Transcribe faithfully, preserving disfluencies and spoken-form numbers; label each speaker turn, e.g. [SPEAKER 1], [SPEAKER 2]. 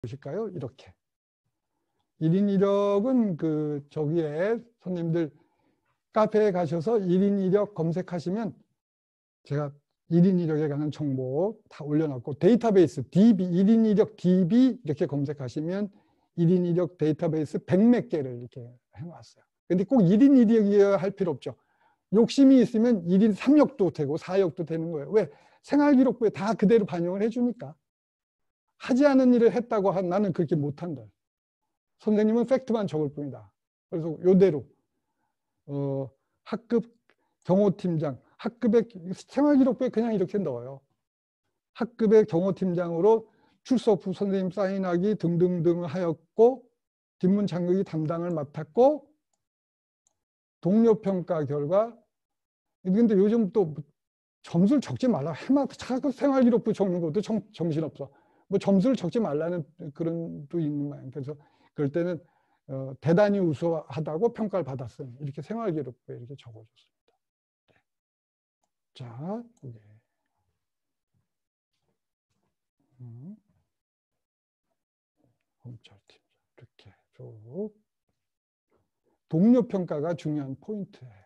[SPEAKER 1] 보실까요? 이렇게. 일 인 이력은 그 저기에 손님들 카페에 가셔서 일 인 이력 검색하시면 제가 일 인 이력에 관한 정보 다 올려놨고 데이터베이스 디비 일 인 이력 디비 이렇게 검색하시면 일 인 이력 데이터베이스 백몇 개를 이렇게 해놨어요. 근데 꼭 일 인 이력이어야 할 필요 없죠. 욕심이 있으면 일 인 삼 역도 되고 사 역도 되는 거예요. 왜? 생활기록부에 다 그대로 반영을 해주니까. 하지 않은 일을 했다고 한 나는 그렇게 못한다. 선생님은 팩트만 적을 뿐이다. 그래서 요대로 어, 학급 경호팀장, 학급의 생활기록부에 그냥 이렇게 넣어요. 학급의 경호팀장으로 출석 후 선생님 사인하기 등등등 하였고 뒷문 장교기 담당을 맡았고 동료평가 결과. 근데 요즘 또 점수를 적지 말라. 해마다 자꾸 생활기록부 적는 것도 정, 정신없어. 뭐 점수를 적지 말라는 그런 또 있는 모양. 그래서 그럴 때는 어, 대단히 우수하다고 평가를 받았어요. 이렇게 생활기록부에 이렇게 적어줬습니다. 네. 자, 네. 음. 검찰팀장 이렇게 쭉 동료 평가가 중요한 포인트예요.